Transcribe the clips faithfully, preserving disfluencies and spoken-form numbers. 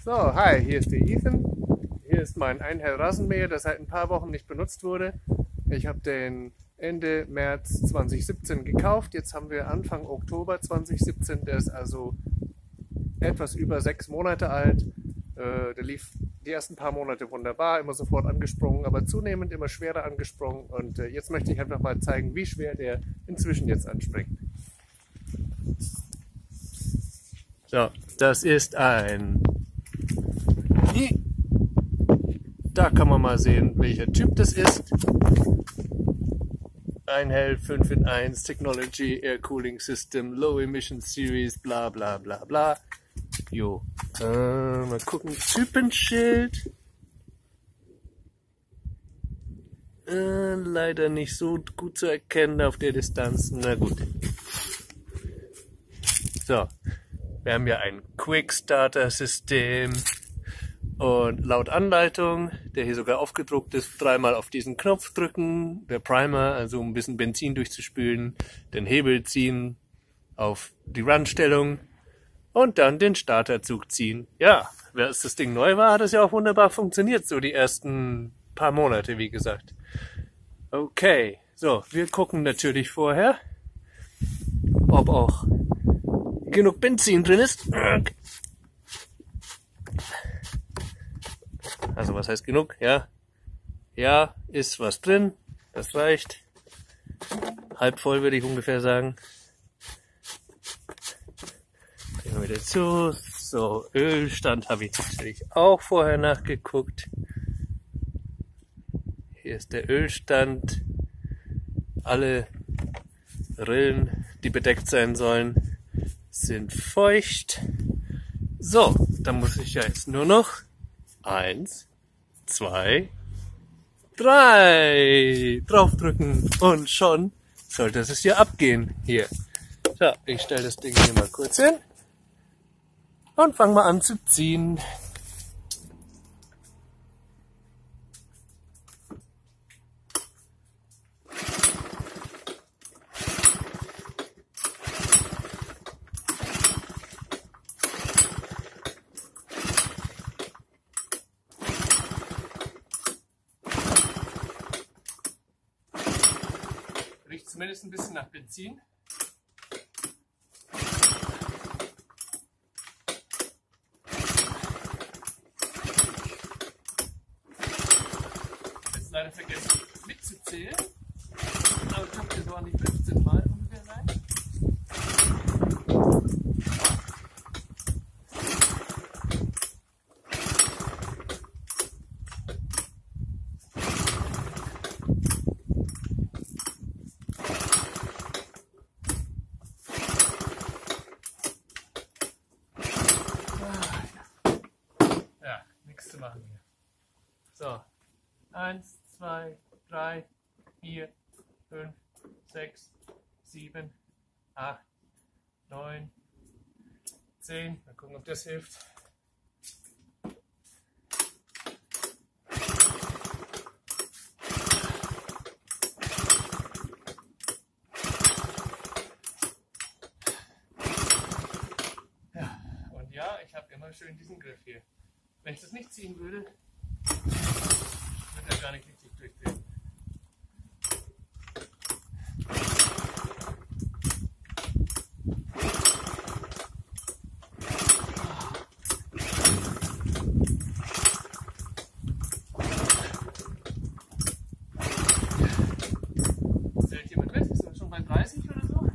So, hi, hier ist der Ethan. Hier ist mein Einhell-Rasenmäher, der seit ein paar Wochen nicht benutzt wurde. Ich habe den Ende März zweitausendsiebzehn gekauft. Jetzt haben wir Anfang Oktober zweitausendsiebzehn. Der ist also etwas über sechs Monate alt. Äh, der lief die ersten paar Monate wunderbar, immer sofort angesprungen, aber zunehmend immer schwerer angesprungen. Und äh, jetzt möchte ich einfach mal zeigen, wie schwer der inzwischen jetzt anspringt. So, das ist ein... Da kann man mal sehen, welcher Typ das ist. Einhell fünf in eins Technology Air Cooling System Low Emission Series bla bla bla bla. Jo. Äh, mal gucken. Typenschild. Äh, leider nicht so gut zu erkennen auf der Distanz. Na gut. So. Wir haben ja ein Quick Starter System. Und laut Anleitung, der hier sogar aufgedruckt ist, dreimal auf diesen Knopf drücken, der Primer, also um ein bisschen Benzin durchzuspülen, den Hebel ziehen auf die Run-Stellung und dann den Starterzug ziehen. Ja, als das Ding neu war, hat es ja auch wunderbar funktioniert, so die ersten paar Monate, wie gesagt. Okay, so, wir gucken natürlich vorher, ob auch genug Benzin drin ist. Also was heißt genug? Ja, ja, ist was drin. Das reicht. Halb voll würde ich ungefähr sagen. Gehen wir wieder zu. So, Ölstand habe ich natürlich auch vorher nachgeguckt. Hier ist der Ölstand. Alle Rillen, die bedeckt sein sollen, sind feucht. So, dann muss ich ja jetzt nur noch Eins, zwei, drei draufdrücken und schon sollte es hier abgehen. Hier. So, ich stelle das Ding hier mal kurz hin und fange mal an zu ziehen. Riecht zumindest ein bisschen nach Benzin. Jetzt leider vergessen mitzuzählen. Aber ich habe hier so an die fünfzehn Mal ungefähr rein. Zu machen hier. So, eins, zwei, drei, vier, fünf, sechs, sieben, acht, neun, zehn. Mal gucken, ob das hilft. Ja, und ja, ich habe immer schön diesen Griff hier. Wenn ich das nicht ziehen würde, würde er gar nicht richtig durchdrehen. Zählt jemand mit? Sind wir schon bei dreißig oder so?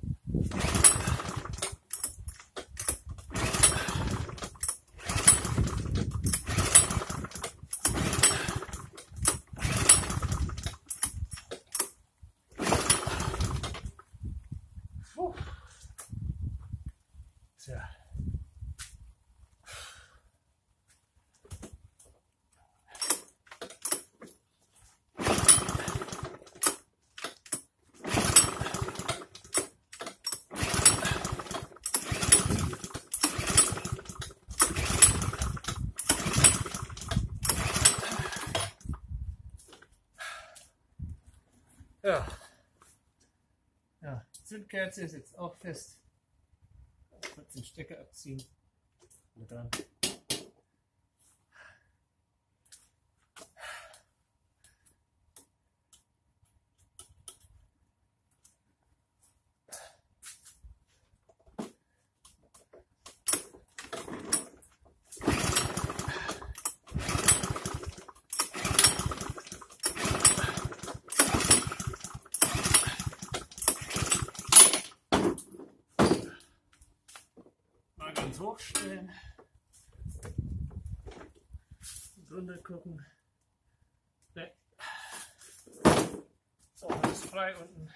Tja. Ja. Ja, Zündkerze ist jetzt auch fest. Kurz den Stecker abziehen. Und dran. drehen. Runter gucken. Ne. So, alles frei unten.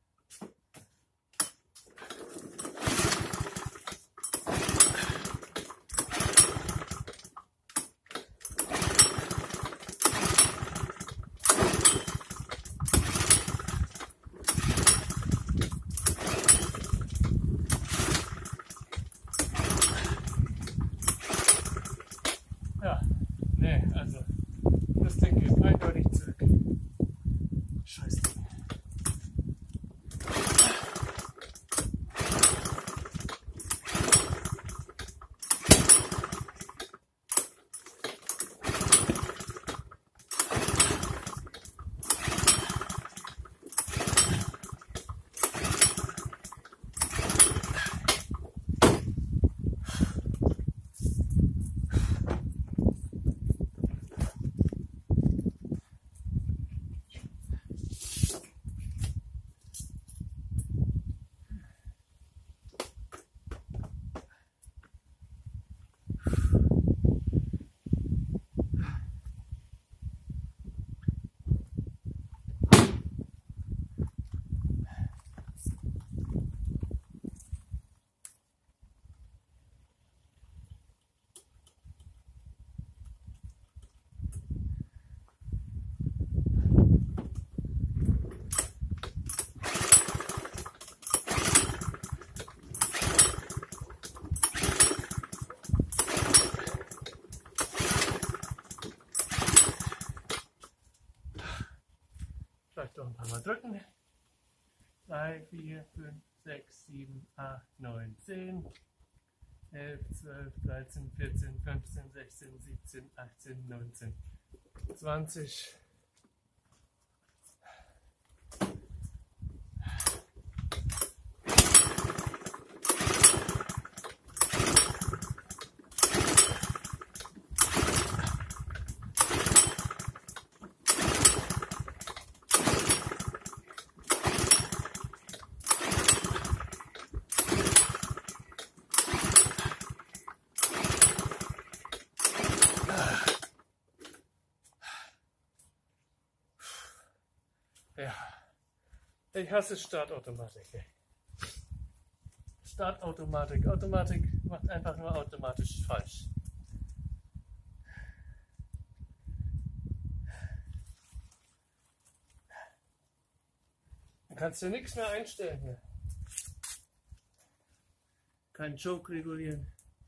Ja, nee, also das Ding geht eindeutig zurück. Scheiß Ding. Vielleicht noch ein paar Mal drücken. drei, vier, fünf, sechs, sieben, acht, neun, zehn, elf, zwölf, dreizehn, vierzehn, fünfzehn, sechzehn, siebzehn, achtzehn, neunzehn, zwanzig. Ja, ich hasse Startautomatik. Startautomatik. Automatik macht einfach nur automatisch falsch. Du kannst ja nichts mehr einstellen hier. Kein Choke regulieren.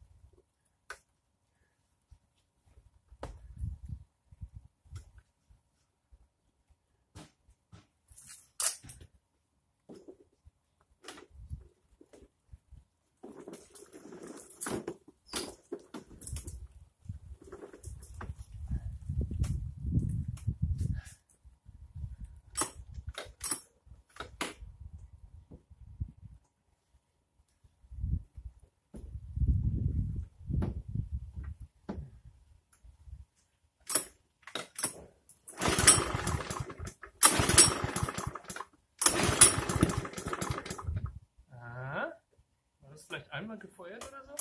Vielleicht einmal gefeuert oder so?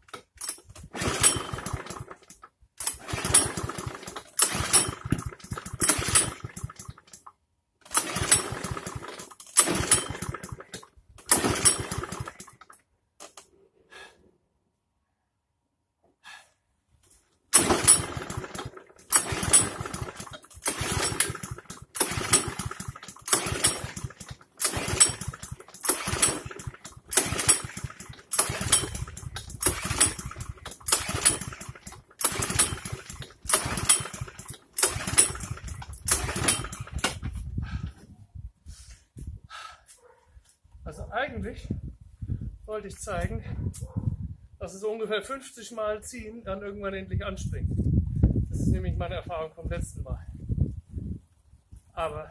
Also eigentlich wollte ich zeigen, dass es ungefähr fünfzig Mal ziehen, dann irgendwann endlich anspringt. Das ist nämlich meine Erfahrung vom letzten Mal. Aber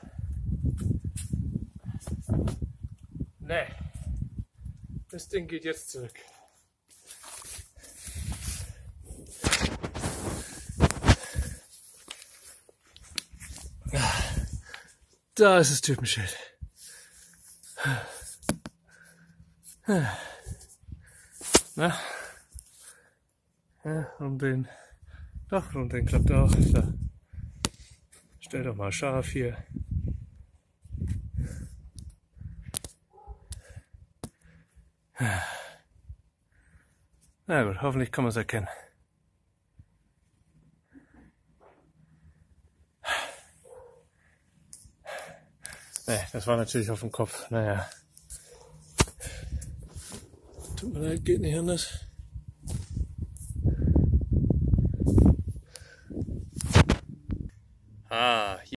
ne, das Ding geht jetzt zurück. Da ist das Typenschild. Na? Ja, rumdrehen. Doch, rumdrehen klappt auch. Da. Stell doch mal scharf hier. Na gut, hoffentlich kann man es erkennen. Nee, das war natürlich auf dem Kopf. Naja. Tut mir leid, geht nicht anders. Ah,